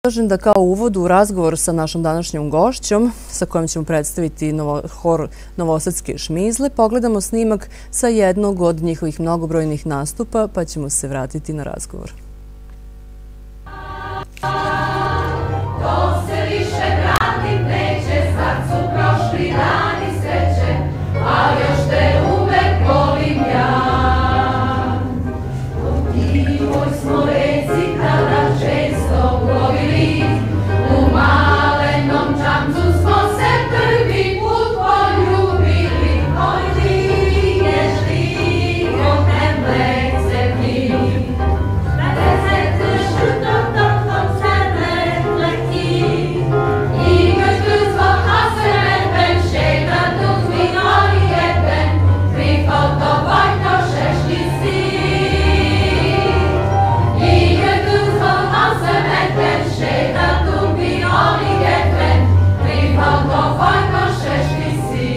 Predlažem da kao uvod u razgovor sa našom današnjom gošćom, sa kojom ćemo predstaviti hor Novosadske šmizle, pogledamo snimak sa jednog od njihovih mnogobrojnih nastupa, pa ćemo se vratiti na razgovor. To se više vratit neće, sad su prošli dani sreće, a još te uvek volim ja. U divoj smo reci tada često plovili, u malenom čamcu smo se prvi put poljubili. Oj stigneš ti, od tebe se mi, na deset šutog tokom sebe leti. I göz var hasret ben şeytan tutmin aliyeten, prifal to vajto šeškisi. I göz var hasret ben şeytan tutmin aliyeten, prifal to vajto šeškisi.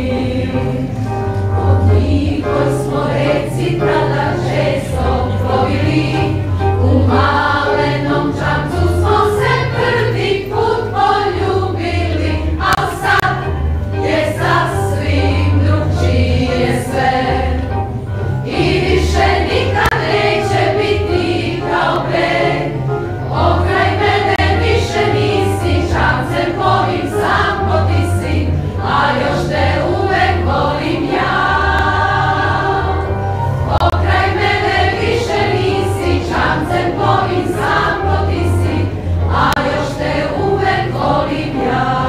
U divoj smo reci tada često plovili, u malenom čamcu smo se prvi put poljubili, a sad je sasvim drugčije sve. I više nikad neće biti kao pre, okraj mene više nisi, čamcem tvojim sam ko ti si, a još te uvek volim ja. Okraj mene više nisi, čamcem tvojim sam ko ti si, a još te uvek volim ja.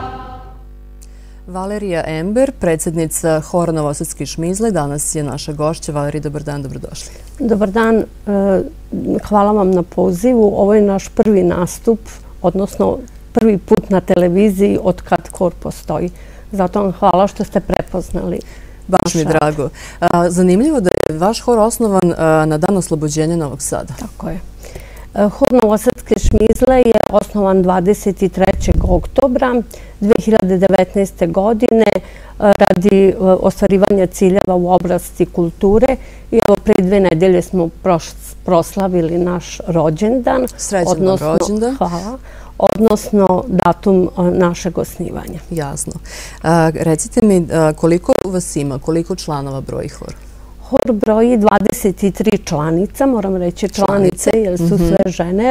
Valerija Ember, predsjednica hora Novosadske šmizle, danas je naša gošća. Valerija, dobar dan, dobrodošli. Dobar dan, hvala vam na pozivu. Ovo je naš prvi nastup, odnosno prvi put na televiziji od kad hor postoji. Zato vam hvala što ste prepoznali. Baš mi je drago. Zanimljivo da je vaš hor osnovan na dan oslobođenja Novog Sada. Tako je. Hor Novosadske šmizle je osnovan 23. oktobra 2019. godine radi ostvarivanja ciljeva u oblasti kulture. I evo, pre 2 nedelje smo proslavili naš rođendan. Srećan vam rođendan. Hvala. Odnosno datum našeg osnivanja. Jasno. Recite mi koliko vas ima, koliko članova broji hor? Hor broji 23 članica, moram reći članice, jer su sve žene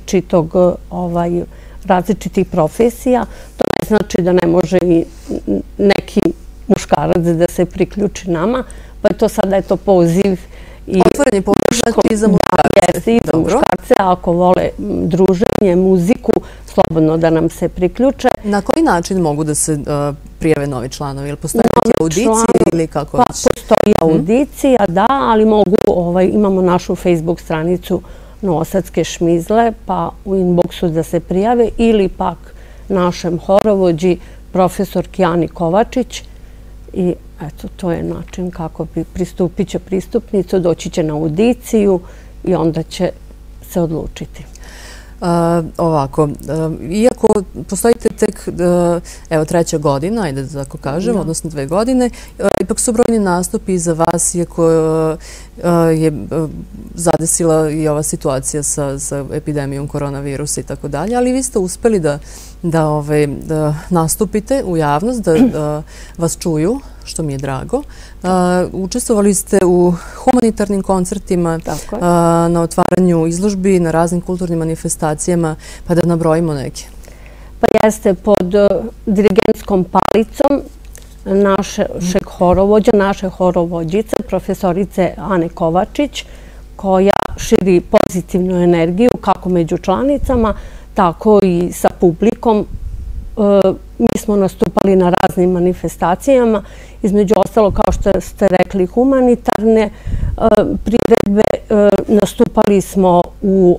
različitih profesija. To ne znači da ne može i neki muškarac da se priključi nama, pa je to sada poziv. Otvoren je poziv i za muškarce. Jeste, i za muškarce, ako vole druženje, muziku, slobodno da nam se priključe. Na koji način mogu da se prijave novi članovi? Ili postoje neke audicije ili kako već? Postoji audicija, da, ali imamo našu Facebook stranicu Novosadske šmizle, pa u inboxu da se prijave, ili pak našem horovođi profesor Kijani Kovačić. I eto, to je način kako bi pristupit će pristupnicu, doći će na audiciju i onda će se odlučiti. Ovako, iako postojite tek, evo, 3. godina, ajde da tako kažem, odnosno 2 godine, ipak su brojni nastupi za vas, iako je zadesila i ova situacija sa epidemijom koronavirusa i tako dalje, ali vi ste uspeli da nastupite u javnost, da vas čuju, što mi je drago. Učestvovali ste u humanitarnim koncertima, na otvaranju izložbi, na raznim kulturnim manifestacijama, pa da nabrojimo neke. Pa jeste, pod dirigentskom palicom našeg horovođa, naše horovođice, profesorice Ane Kovačić, koja širi pozitivnu energiju kako među članicama, tako i sa publikom. Mi smo nastupali na raznim manifestacijama, između ostalo, kao što ste rekli, humanitarne priredbe. Nastupali smo u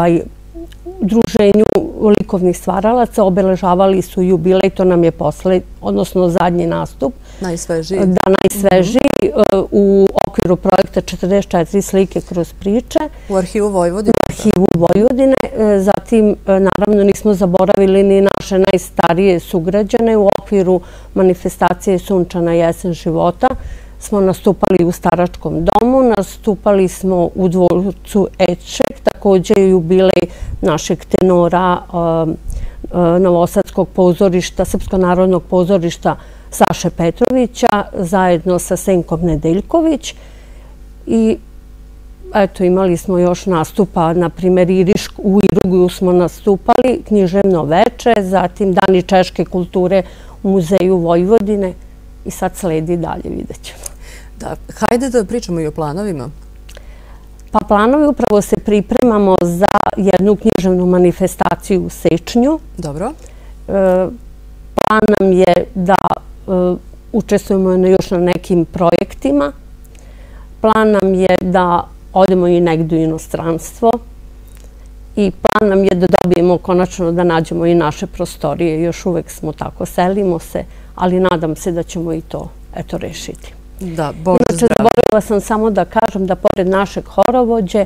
druženju likovnih stvaralaca, obeležavali su jubilej, to nam je odnosno zadnji nastup. Najsvežiji. Da, najsvežiji, u okviru projekta 44 slike kroz priče. U Arhivu Vojvodine. U Arhivu Vojvodine. Zatim, naravno, nismo zaboravili ni naše najstarije sugrađane. U okviru manifestacije Sunčana jesen života smo nastupali u Staračkom domu, nastupali smo u dvorcu Eček, takođe jubilej našeg tenora Novosadskog pozorišta, Srpskog narodnog pozorišta Saše Petrovića, zajedno sa Senkom Nedeljković. I eto, imali smo još nastupa, na primjer u Iruguju smo nastupali, književno veče, zatim Dani češke kulture u Muzeju Vojvodine i sad sledi dalje, vidjet ćemo. Da, hajde da pričamo i o planovima. Pa planovi, upravo se pripremamo za jednu književnu manifestaciju u Sečnju. Dobro. Plan nam je da učestvujemo još na nekim projektima. Plan nam je da odemo i negdje u inostranstvo. I plan nam je da dobijemo konačno da nađemo i naše prostorije. Još uvek smo tako, selimo se, ali nadam se da ćemo i to rešiti. Da, Bože zdravo. Inače, zaboravila sam samo da kažem da pored našeg horovođe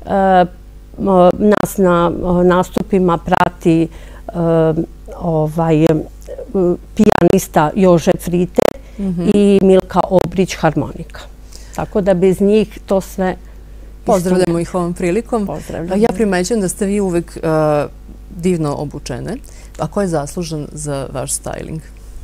nas na nastupima prati pijanista Jože Frite i Milka Obrić harmonika. Tako da bez njih to sve... Pozdravljamo ih ovom prilikom. Pozdravljamo. Ja primećujem da ste vi uvek divno obučene. A ko je zaslužan za vaš styling?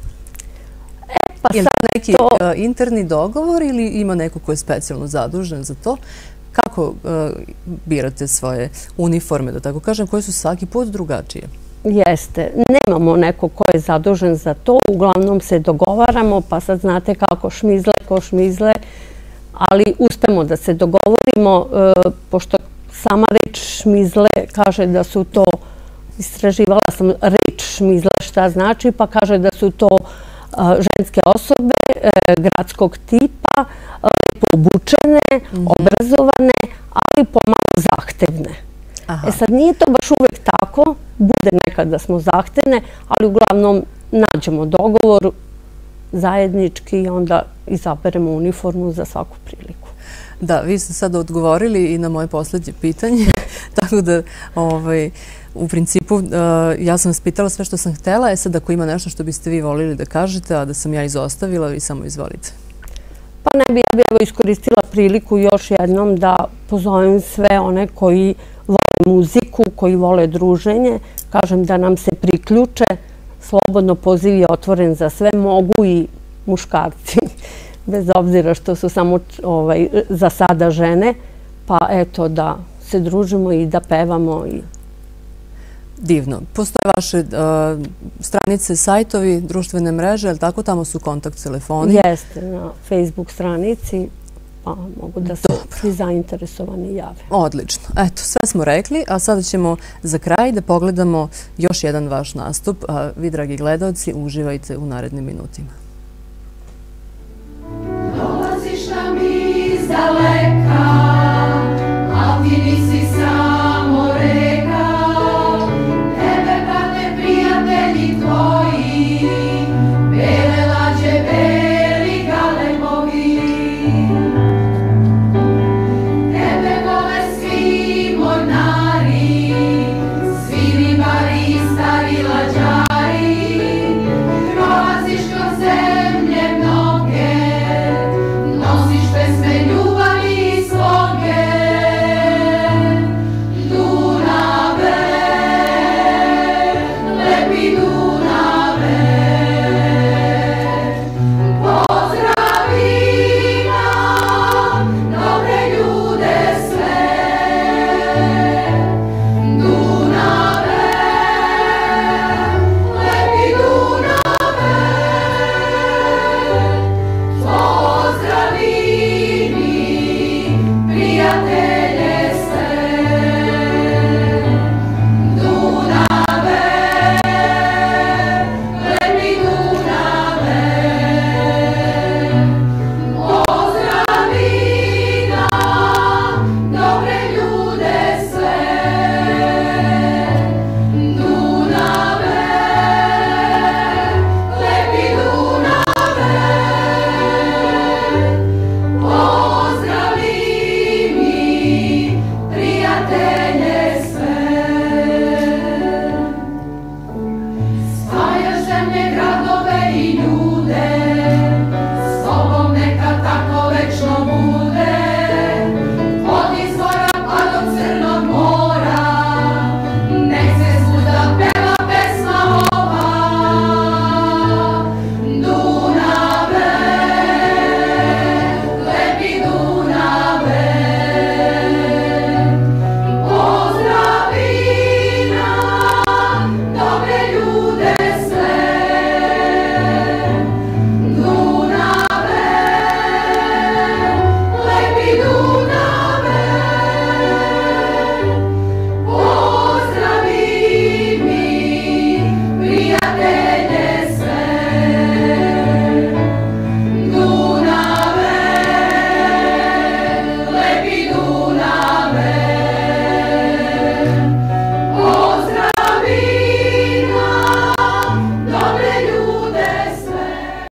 Je li to neki interni dogovor ili ima neko ko je specijalno zadužen za to? Kako birate svoje uniforme, da tako kažem, koje su svaki put drugačije? Jeste. Nemamo neko ko je zadužen za to. Uglavnom se dogovaramo, pa sad znate kako šmizle, ko šmizle, ali uspemo da se dogovorimo, pošto sama reč šmizle kaže da su to, istraživala sam reč šmizle šta znači, pa kaže da su to ženske osobe gradskog tipa, lepo obučene, obrazovane, ali pomalo zahtevne. Sad nije to baš uvek tako, bude nekad da smo zahtevne, ali uglavnom nađemo dogovor zajednički i onda izaberemo uniformu za svaku priliku. Da, vi ste sad odgovorili i na moje poslednje pitanje, tako da u principu ja sam vas pitala sve što sam htela, sad ako ima nešto što biste vi volili da kažete, a da sam ja izostavila, vi samo izvolite. Pa ne bi, ja bih iskoristila priliku još jednom da pozovem sve one koji vole muziku, koji vole druženje, kažem da nam se priključe, slobodno poziv je otvoren za sve, mogu i muškarci, bez obzira što su samo za sada žene, pa eto da se družimo i da pevamo. Divno. Postoje vaše stranice, sajtovi, društvene mreže, ali tako tamo su kontakt telefoni? Jeste, na Facebook stranici, pa mogu da se svi zainteresovani jave. Odlično. Eto, sve smo rekli, a sada ćemo za kraj da pogledamo još jedan vaš nastup. Vi, dragi gledalci, uživajte u narednim minutima. Dolaziš nam iz daleka,